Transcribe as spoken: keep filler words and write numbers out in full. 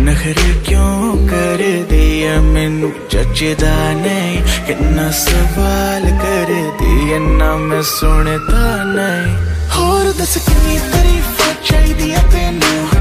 नखरे क्यों कर दिया मैनू जचदा नहीं, किन्ना सवाल कर दिया ना मैं सुनता नहीं। होर दस किन्नी तारीफ चाहिदी है तेनू,